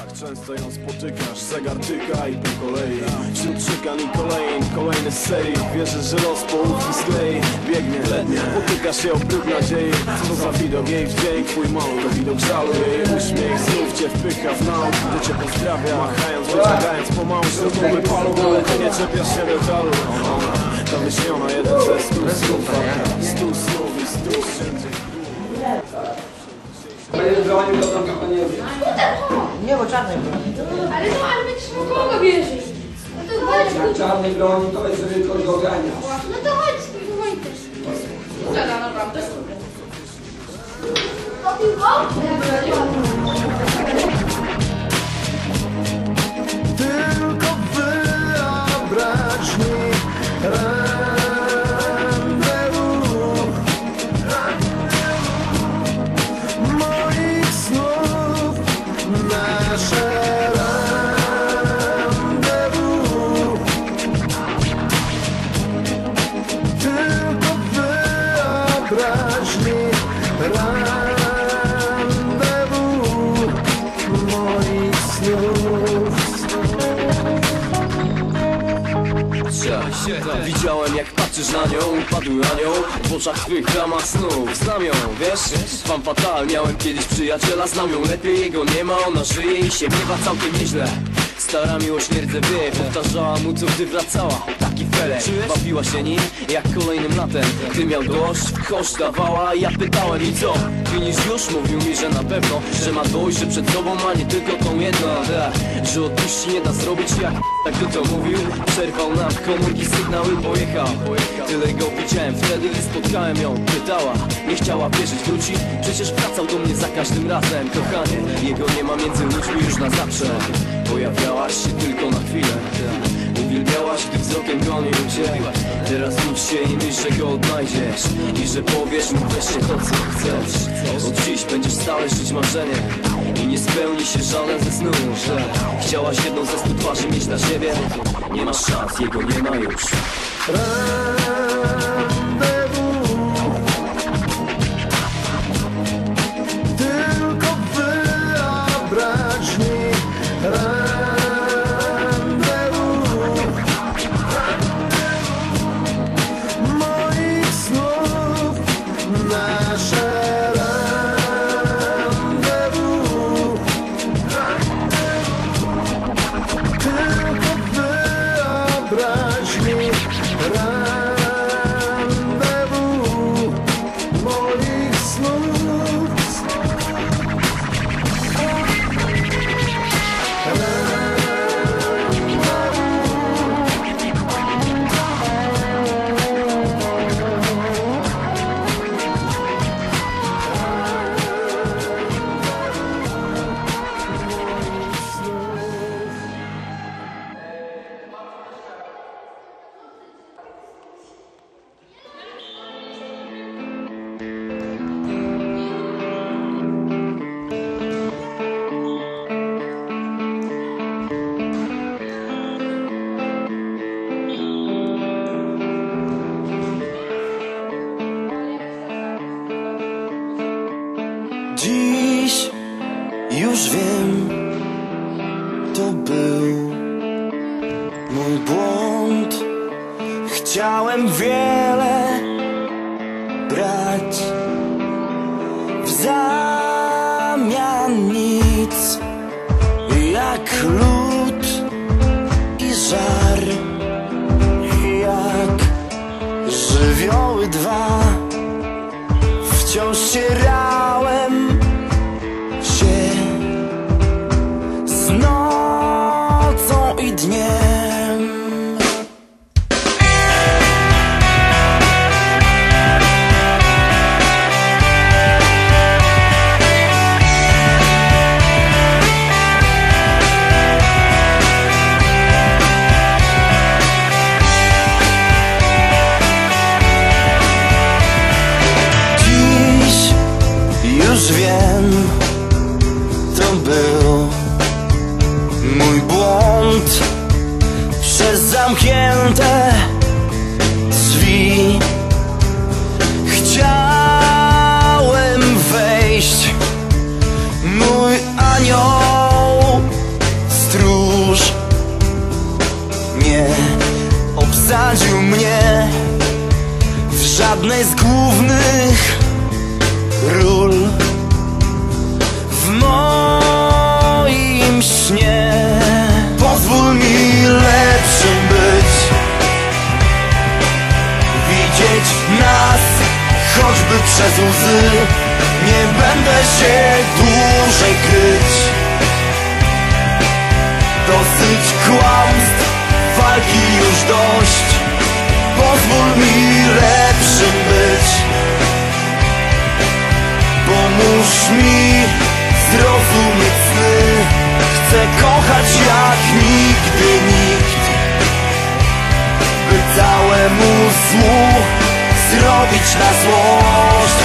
Jak często ją spotykasz, zegar tyka i po kolei wśród szykan i kolejne z serii. Wierzysz, że los połówki sklei. Biegnie, potyka się o próg nadziei. Co za widok, jej wdzięk, twój mały to widok żalu. Jej uśmiech znów cię wpycha w nauk, gdy cię pozdrawia, machając, wyciągając pomału środkowy palu. Ty nie czepiasz się metalu. Ona, ta wyśniona, jeden ze 100 snów, 100 snów i 100 wszędzie. Bronił to tam chyba nie wiem. Nie, bo czarnej broni. Ale będziesz mógł kogo wierzyć? No to chodź. Jak czarnej broni, to jest, żeby kogoś ogarniać. No to chodź, spróbuj też. Dobra, naprawdę, super. Popił go? Tylko wyobraźni moich snów, nasze rendezvous. Tylko wyobraźni rendezvous moich snów. Widziałem, jak patrzysz na nią, padły anioł w oczach twych ramach snów. Znam ją, wiesz? Fan fatal, miałem kiedyś przyjaciela, znam ją lepiej, jego nie ma, ona żyje i się miewa całkiem nieźle. Stara miłość nie rdzewie, powtarzała mu, co gdy wracała. Taki felek, bawiła się nim jak kolejnym latem. Gdy miał dość, w kość dawała, ja pytałem i co? Winisz już? Mówił mi, że na pewno, że ma dojść, że przed sobą ma nie tylko tą jedną, że odpuści nie da zrobić jak kto to mówił. Przerwał nam komórki, sygnały, pojechał. Tyle go widziałem wtedy i spotkałem ją. Pytała, nie chciała wierzyć, wróci. Przecież wracał do mnie za każdym razem. Kochanie, jego nie ma między ludźmi już na zawsze. Pojawiałaś się tylko na chwilę. Uwielbiałaś, gdy wzrokiem gonił cię. Teraz budź się i myśl, że go odnajdziesz i że powiesz mu wreszcie to, co chcesz. Od dziś będziesz stale żyć marzenie i nie spełni się żaden ze snów, że chciałaś jedną ze 100 twarzy mieć dla siebie. Nie masz szans, jego nie ma już. Tylko wyobraźni moich snów, nasze rendezvous. Tylko wyobraźni rendezvous moich snów. Dziś już wiem, to był mój błąd. Chciałem wiele brać, w zamian nic, jak lód i żar, jak żywioły dwa. Wciąż ścierałem się z nocą i dniem. Już wiem, to był mój błąd. Przez zamknięte drzwi chciałem wejść. Mój anioł żadnej z głównych ról w moim śnie. Pozwól mi lepszym być, widzieć nas choćby przez łzy. Nie będę się dłużej kryć. Dosyć kłamstw, walki już dość. Pozwól mi lepszym być. Pomóż mi zrozumieć sny. Chcę kochać jak nigdy nikt, by całemu złu zrobić na złość.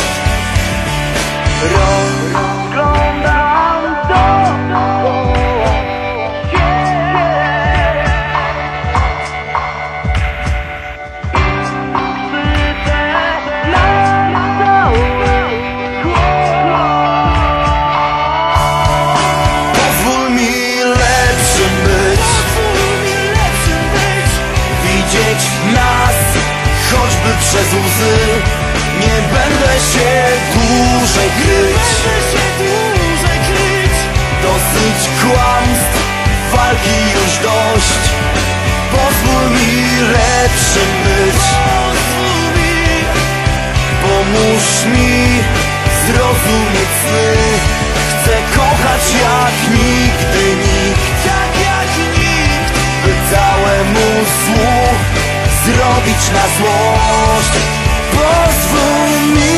Rozglądam dookoła siebie i chcę na cały głos. Pozwól mi lepszym być, widzieć nas choćby przez łzy. Nie będę się dłużej kryć. Dosyć kłamstw, walki już dość. Pozwól mi lepszym być. Pomóż mi zrozumieć sny. Chcę kochać jak nigdy nikt, by całemu złu zrobić na złość. Pozwól mi.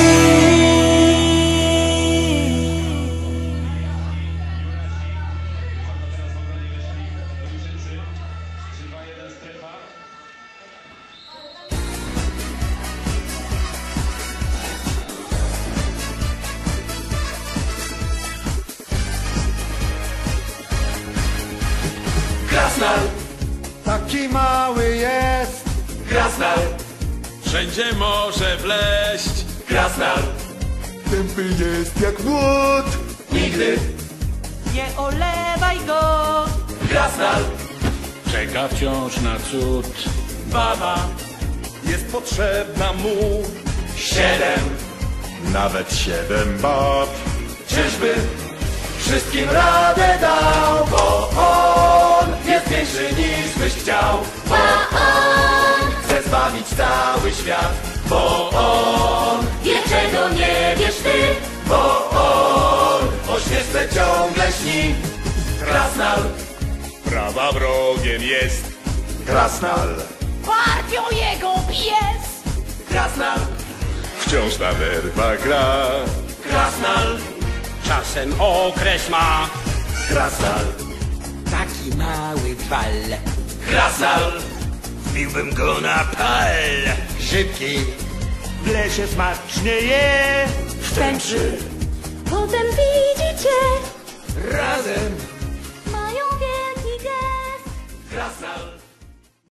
Krasnal, Taki mały jest, Krasnal, Wszędzie może wleść. Krasnal, tępy jest jak młot. nigdy Nie olewaj go. Krasnal, Czeka wciąż na cud. baba, Jest potrzebna mu 7. nawet 7 bab. Czyżby wszystkim radę dał, bo on jest większy niż byś chciał. Bo on chce zbawić cały świat. Bo on wie, czego nie wiesz ty. Bo on o śnieżce ciągle śni. Krasnal, Prawa wrogiem jest Krasnal. Partią jego pies. Krasnal, Wciąż na nerwach gra. Krasnal, Czasem okres ma. Krasnal, Taki mały wal, Krasnal, wbiłbym go na pal. Szybki, w lesie smacznie je. Szczęczy. Potem widzicie, razem, mają wielki gest. Krasnal.